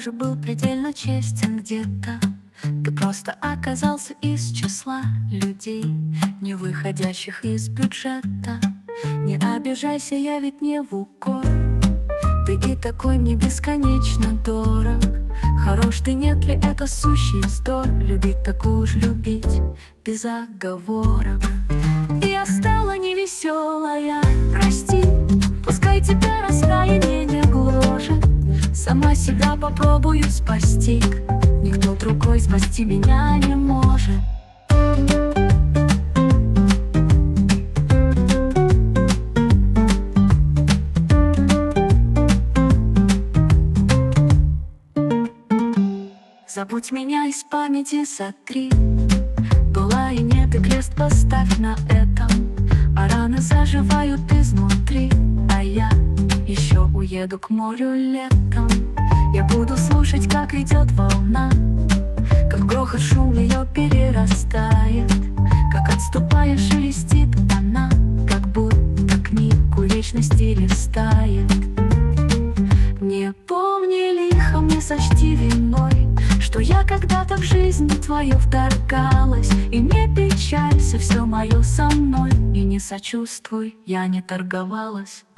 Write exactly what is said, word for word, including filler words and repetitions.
тоже был предельно честен где-то. Ты просто оказался из числа людей, не выходящих из бюджета. Не обижайся, я ведь не в укор. Ты и такой мне бесконечно дорог. Хорош ты, нет ли, это сущий вздор. Любить так уж любить, без оговорок. Я стала невеселая, прости. Пускай тебя раскаяние не гложет. Сама себя попробую спасти. Никто другой спасти меня не может. Забудь меня из памяти, сотри. Была и нет, и крест поставь на этом. А раны заживают изнутри. А я еще уеду к морю летом. Я буду слушать, как идет волна, как грохот шум ее перерастает, как отступая шелестит она, как будто книгу вечности листает. Не помни лихо, мне сочти виной, что я когда-то в жизнь твою вторгалась. И не печалься, все мое со мной. И не сочувствуй, я не торговалась.